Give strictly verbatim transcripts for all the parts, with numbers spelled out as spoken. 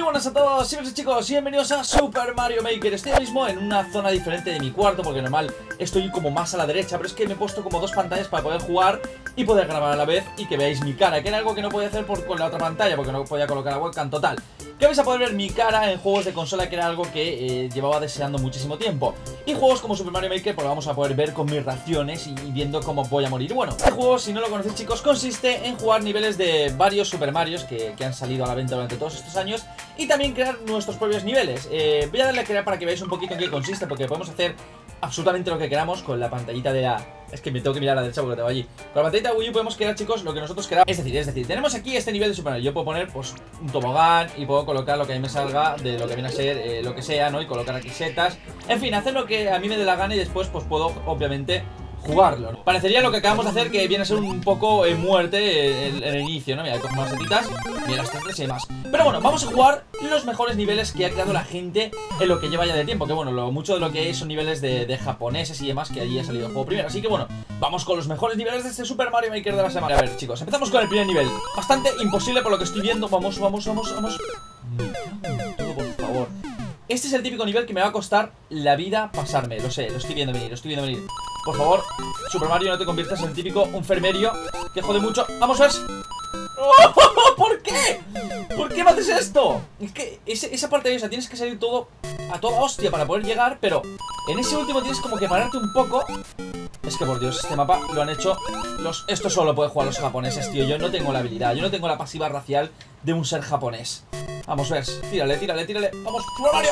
buenas a todos, sí, chicos, y bienvenidos a Super Mario Maker. Estoy ahora mismo en una zona diferente de mi cuarto, porque normal estoy como más a la derecha, pero es que me he puesto como dos pantallas para poder jugar y poder grabar a la vez y que veáis mi cara, que era algo que no podía hacer por, con la otra pantalla, porque no podía colocar la webcam. Total, que vais a poder ver mi cara en juegos de consola, que era algo que eh, llevaba deseando muchísimo tiempo. Y juegos como Super Mario Maker, pues lo vamos a poder ver con mis reacciones y, y viendo cómo voy a morir. Bueno, este juego, si no lo conocéis, chicos, consiste en jugar niveles de varios Super Marios que, que han salido a la venta durante todos estos años y también crear nuestros propios niveles. eh, Voy a darle a crear para que veáis un poquito en qué consiste, porque podemos hacer absolutamente lo que queramos con la pantallita de la... Es que me tengo que mirar a la derecha porque tengo allí. Con la pantallita de Wii U podemos crear, chicos, lo que nosotros queramos. Es decir, es decir, tenemos aquí este nivel de Super Mario. Yo puedo poner, pues, un tobogán y puedo colocar lo que a mí me salga de lo que viene a ser eh, lo que sea, ¿no? Y colocar aquí setas. En fin, hacer lo que a mí me dé la gana y después, pues, puedo, obviamente, jugarlo, ¿no? Parecería lo que acabamos de hacer, que viene a ser un poco eh, muerte eh, el, el inicio, ¿no? Mira, cojo más setitas, mira, las tres y demás. Pero bueno, vamos a jugar los mejores niveles que ha creado la gente en lo que lleva ya de tiempo. Que bueno, lo, mucho de lo que hay son niveles de, de japoneses y demás, que allí ha salido el juego primero. Así que bueno, vamos con los mejores niveles de este Super Mario Maker de la semana. A ver, chicos, empezamos con el primer nivel. Bastante imposible por lo que estoy viendo. Vamos, vamos, vamos, vamos. Todo, por favor. Este es el típico nivel que me va a costar la vida pasarme. Lo sé, lo estoy viendo venir, lo estoy viendo venir. Por favor, Super Mario, no te conviertas en el típico enfermerio que jode mucho. ¡Vamos, ves! ¡Oh! ¿Por qué? ¿Por qué me haces esto? Es que ese, esa parte de esa tienes que salir todo a toda hostia para poder llegar, pero en ese último tienes como que pararte un poco. Es que por Dios, este mapa lo han hecho los... Esto solo puede jugar los japoneses, tío. Yo no tengo la habilidad, yo no tengo la pasiva racial de un ser japonés. Vamos, ves, tírale, tírale, tírale. Vamos, Super Mario.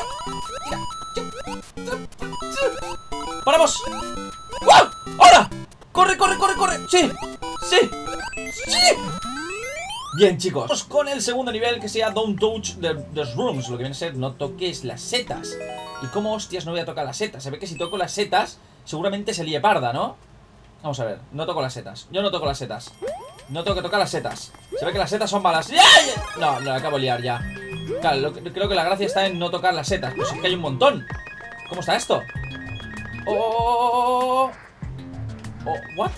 Tira. ¡Paramos! ¡Wow! ¡Ahora! ¡Corre, corre, corre, corre! ¡Sí! ¡Sí! ¡Sí! Bien, chicos, vamos con el segundo nivel, que sea Don't Touch the, the Rooms. Lo que viene a ser no toques las setas. ¿Y cómo hostias no voy a tocar las setas? Se ve que si toco las setas seguramente se líe parda, ¿no? Vamos a ver, no toco las setas. Yo no toco las setas. No tengo que tocar las setas. Se ve que las setas son malas. No, no, la acabo de liar ya. Claro, lo, creo que la gracia está en no tocar las setas. Pues es que hay un montón. ¿Cómo está esto? Oh, oh, oh, oh, oh, what?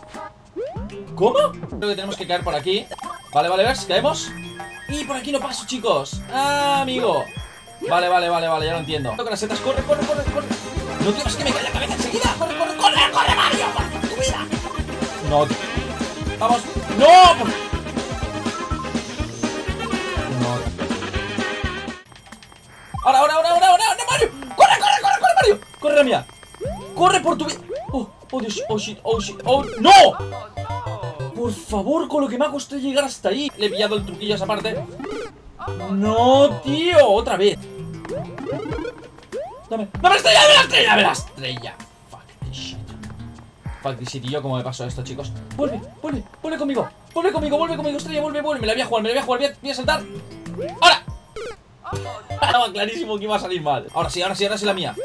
¿Cómo? Creo que tenemos que caer por aquí. Vale, vale, ¿ves? Caemos. Y por aquí no paso, chicos. Ah, amigo. Vale, vale, vale, vale, ya lo entiendo. Toca las setas, corre, corre, corre, corre. No, tío, es que me cae la cabeza enseguida. Corre, corre, corre, corre, Mario, por tu vida. No, tío. Vamos. ¡No! No. Ahora, ahora, ahora, ahora, ahora, no, Mario. Corre, corre, corre, corre, Mario. Corre, la mía. Corre por tu vida. Oh, oh, Dios, oh, shit, oh, shit, oh, ¡no! Por favor, con lo que me ha costado llegar hasta ahí. Le he pillado el truquillo a esa parte. No, tío, otra vez. Dame, dame la estrella, dame la estrella, dame la estrella. Fuck this shit. Fuck this shit, y yo cómo me pasó esto, chicos. Vuelve, vuelve, vuelve conmigo. Vuelve conmigo, vuelve conmigo, estrella, vuelve, vuelve. Me la voy a jugar, me la voy a jugar, voy a, voy a saltar. ¡Ahora! Estaba clarísimo que iba a salir mal. Ahora sí, ahora sí, ahora sí la mía.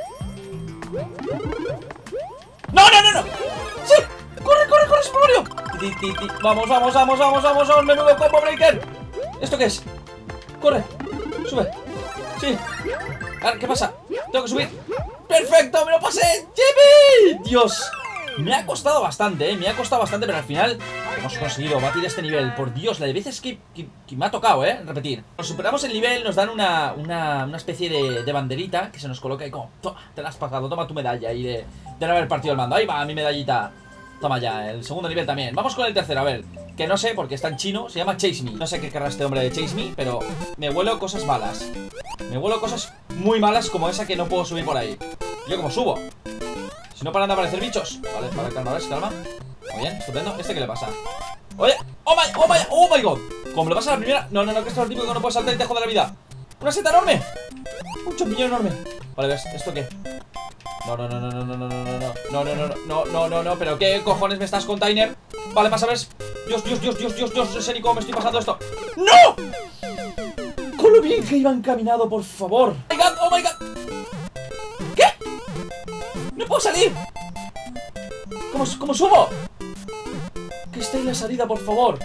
¡No, no, no, no! ¡Sí! ¡Corre, corre, corre, Super Mario! Ti, ti, ti. Vamos, vamos, vamos, vamos, vamos, vamos, menudo combo breaker. ¿Esto qué es? Corre, sube. Sí. Ahora, ¿qué pasa? Tengo que subir. ¡Perfecto! ¡Me lo pasé! ¡Jimmy! ¡Dios! Me ha costado bastante, ¿eh? Me ha costado bastante, pero al final hemos conseguido batir este nivel. Por Dios, la de veces que, que, que me ha tocado, ¿eh? Repetir. Nos superamos el nivel, nos dan una, una, una especie de, de banderita que se nos coloca y como... Toma, te la has pasado, toma tu medalla y de, de no haber partido el mando. Ahí va, mi medallita. Toma ya, el segundo nivel también. Vamos con el tercero, a ver. Que no sé, porque está en chino, se llama Chase Me. No sé qué querrá este hombre de Chase Me, pero me huelo cosas malas. Me huelo cosas muy malas como esa que no puedo subir por ahí. ¿Yo cómo subo? Si no paran de aparecer bichos. Vale, vale, calma, ¿ves? Calma. Muy bien, estupendo. ¿Este qué le pasa? Oye, oh my, oh my, oh my god. ¿Cómo me lo pasa a la primera? No, no, no, que esto es el tipo que no puede saltar y te jode la vida. ¡Una seta enorme! Un champiñón enorme. Vale, ¿ves? ¿Esto qué? No, no, no, no, no, no, no, no, no, no, no, no, no, no, no, no, pero ¿qué cojones me estás, container? Vale, pasa, ¿ves? Dios, Dios, Dios, Dios, Dios, Dios, no sé ni cómo me estoy pasando esto. ¡No! Con lo bien que iba encaminado, por favor. Oh my god, oh my god. ¿Qué? ¡No puedo salir! ¿Cómo, cómo subo? Que esté en la salida, por favor.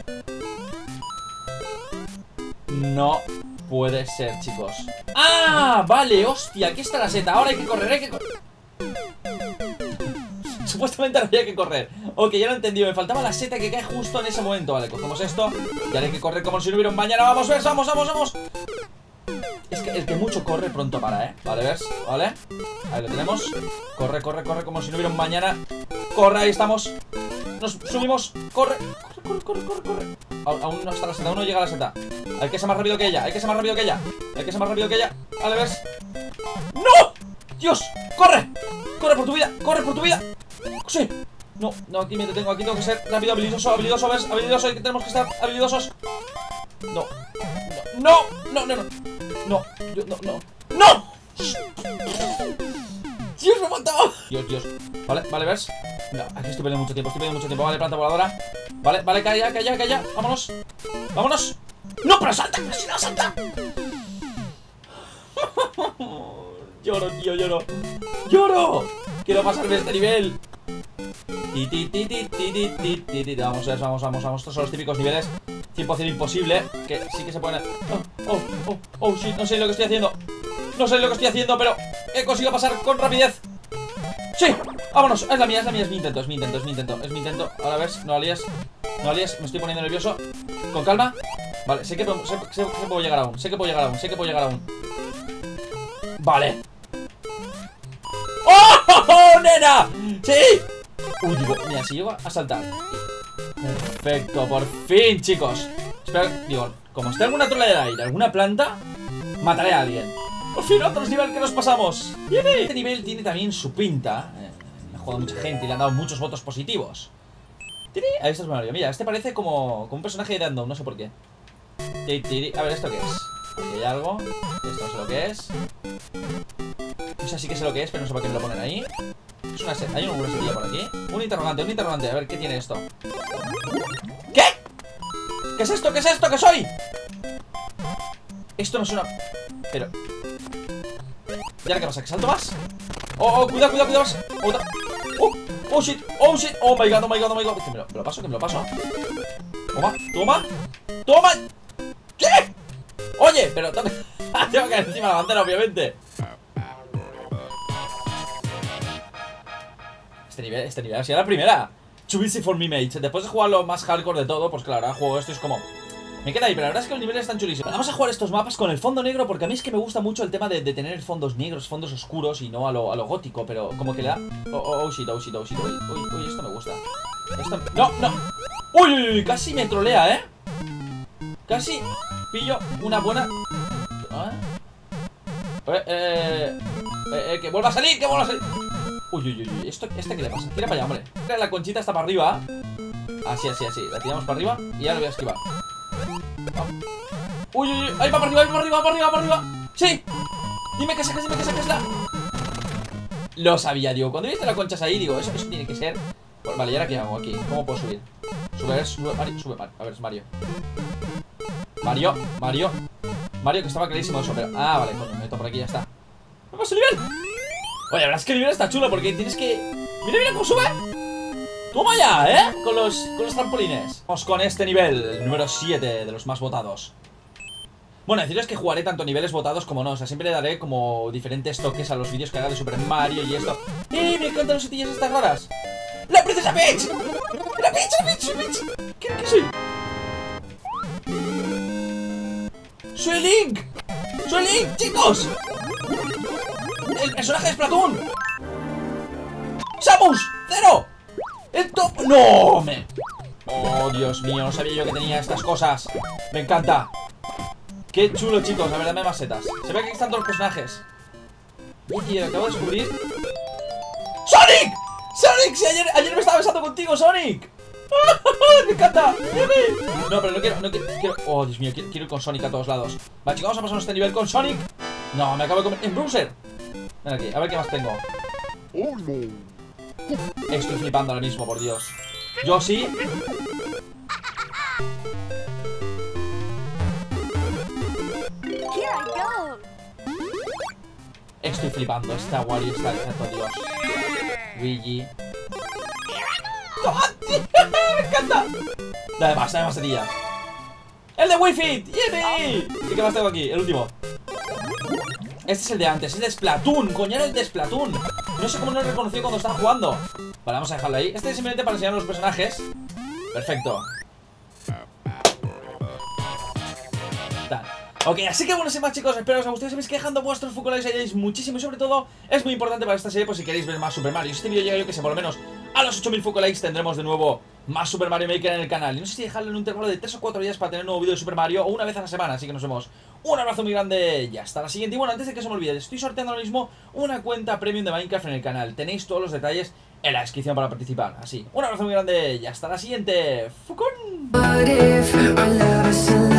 No puede ser, chicos. ¡Ah! Vale, hostia, aquí está la seta. Ahora hay que correr, hay que correr. Supuestamente ahora había que correr. Ok, ya lo he entendido, me faltaba la seta que cae justo en ese momento. Vale, cogemos esto y ahora hay que correr como si no hubiera un mañana. Vamos, ves, vamos, vamos, vamos. Es que el que mucho corre pronto para, ¿eh? Vale, ¿ves? Vale. Ahí lo tenemos. Corre, corre, corre como si no hubiera un mañana. Corre, ahí estamos. Nos subimos. Corre, corre, corre, corre, corre. Aún, aún no está la seta, aún no llega la seta. Hay que ser más rápido que ella, hay que ser más rápido que ella. Hay que ser más rápido que ella. Vale, ¿ves? ¡No! ¡Dios! ¡Corre! ¡Corre por tu vida! ¡Corre por tu vida! ¡Sí! No, no, aquí me detengo, aquí tengo que ser rápido, habilidoso, habilidoso, ¿ves? Habilidoso, hay que tenemos que estar habilidosos. No, no, no, no, no, no, yo, no, no, no. Dios, me he matado. Dios, Dios. Vale, vale, ¿ves? No, aquí estoy perdiendo mucho tiempo, estoy perdiendo mucho tiempo. Vale, planta voladora. Vale, vale, calla, calla, calla. Vámonos. Vámonos. No, pero salta, pero si no salta. Lloro, tío, lloro. Lloro. Quiero pasarme este nivel. Ti, ti, ti, ti, ti, ti, ti, ti, ti. Vamos, a ver, vamos, vamos, vamos. Estos son los típicos niveles cien por cien imposible. Que sí que se pueden. Oh, oh, oh, oh, shit, no sé lo que estoy haciendo. No sé lo que estoy haciendo, pero he conseguido pasar con rapidez. ¡Sí! ¡Vámonos! Es la mía, es la mía, es mi intento, es mi intento, es mi intento, es mi intento. Ahora ves, no alíes, no alíes, me estoy poniendo nervioso. Con calma. Vale, sé que, sé, sé, sé que puedo llegar aún, sé que puedo llegar aún, sé que puedo llegar aún. Vale. ¡Oh, oh, oh, nena! ¡Sí! Uy, digo, mira, si llego a saltar. Perfecto, por fin, chicos. Espera, digo, como esté alguna trola del aire, alguna planta, mataré a alguien. Por fin, otro nivel que nos pasamos. Este nivel tiene también su pinta. eh, Ha jugado mucha gente y le han dado muchos votos positivos. Ahí está Mario. Mira, este parece como, como un personaje de random, no sé por qué. A ver, ¿esto qué es? Aquí hay algo. Esto no sé lo que es. O sea, sí que sé lo que es, pero no sé por qué me lo ponen ahí. Es una hay una setilla por aquí. Un interrogante, un interrogante. A ver, ¿qué tiene esto? ¿Qué? ¿Qué es esto? ¿Qué es esto? ¿Qué soy? Esto no es una... Pero... ¿Y ahora qué pasa? ¿Que salto más? Oh, oh, cuidado, cuidado, cuidado más. Otra. Oh, oh, shit, oh, shit. Oh my god, oh my god, oh my god. Que me lo, me lo paso, que me lo paso. Toma, toma, toma. ¿Qué? Oye, pero... Tengo que caer encima de la bandera, obviamente. Este nivel, este nivel ha sido la primera. Too easy for me, mate. Después de jugar lo más hardcore de todo, pues claro, ahora juego esto y es como... Me queda ahí, pero la verdad es que los niveles están chulísimos. Vamos a jugar estos mapas con el fondo negro, porque a mí es que me gusta mucho el tema de, de tener fondos negros, fondos oscuros y no a lo, a lo gótico, pero como que le da... Oh, oh, oh, shit, oh, shit, oh, shit, uy, uy, uy, esto me gusta. Esto... No, no. Uy, uy, uy, casi me trolea, ¿eh? Casi pillo una buena... Eh, eh, eh, eh, que vuelva a salir, que vuelva a salir. Uy, uy, uy, uy, ¿Esto, ¿este qué le pasa? Tira para allá, hombre. La conchita está para arriba. Así, así, así. La tiramos para arriba y ya lo voy a esquivar. Uy, uy, uy, ahí va para arriba, ahí va para arriba, va para arriba, va para arriba. ¡Sí! Dime que sacas, dime que sacas la... Lo sabía, digo. Cuando viste las conchas ahí, digo, eso, eso tiene que ser... Pues, vale, ¿y ahora qué hago aquí? ¿Cómo puedo subir? Sube, a ver, sube, Mario, sube, Mario. A ver, es Mario. Mario, Mario. Mario, que estaba clarísimo eso, pero... Ah, vale, coño, me meto por aquí y ya está. ¡Me paso el nivel! Oye, la verdad es que el nivel está chulo porque tienes que... ¡Mira, mira cómo sube! ¡Toma ya, eh! Con los, con los trampolines. Vamos con este nivel, el número siete de los más votados. Bueno, deciros que jugaré tanto niveles votados como no. O sea, siempre le daré como diferentes toques a los vídeos que haga de Super Mario y esto. ¡Eh! Me encantan los setillas estas raras. ¡La princesa Peach! ¡La Peach, la Peach, la Peach! ¿Qué, qué soy? ¡Soy Link! ¡Soy Link, chicos! ¡El personaje de Splatoon! ¡Samus! ¡Cero! ¡El top! ¡No! Me... ¡Oh, Dios mío! No sabía yo que tenía estas cosas. Me encanta. Qué chulo, chicos. La verdad, me macetas. Se ve que aquí están todos los personajes. Y tío, acabo de descubrir... ¡Sonic! ¡Sonic! Si ayer, ayer me estaba besando contigo, Sonic. ¡Me encanta! No, pero no quiero, no quiero, quiero... Oh, Dios mío, quiero, quiero ir con Sonic a todos lados. Vale, chicos, vamos a pasarnos este nivel con Sonic. No, me acabo de comer... ¡En Browser! Ven aquí, a ver qué más tengo. Estoy flipando ahora mismo, por Dios. Yo sí. Estoy flipando. Está Wario, está por Dios. Luigi. ¡Toma, tío! ¡Me encanta! Dale más, dale más sería. ¡El de Wii Fit! ¡Yippee! ¿Y qué más tengo aquí? El último. Este es el de antes, es de Splatoon. Coño, era el de Splatoon. No sé cómo no lo he reconocido cuando estaba jugando. Vale, vamos a dejarlo ahí. Este es simplemente para enseñar los personajes. Perfecto. Tal. Ok, así que bueno, sin más chicos, espero que os haya gustado. Si vais dejando vuestros Fuku-likes, ayudáis muchísimo. Y sobre todo, es muy importante para esta serie, pues si queréis ver más Super Mario. Si este vídeo llega yo que sé, por lo menos a los ocho mil Fuku-likes, tendremos de nuevo más Super Mario Maker en el canal. Y no sé si dejarlo en un intervalo de tres o cuatro días para tener un nuevo vídeo de Super Mario, o una vez a la semana. Así que nos vemos. Un abrazo muy grande y hasta la siguiente. Y bueno, antes de que se me olvide, estoy sorteando ahora mismo una cuenta premium de Minecraft en el canal. Tenéis todos los detalles en la descripción para participar. Así, un abrazo muy grande y hasta la siguiente. ¡Fucón!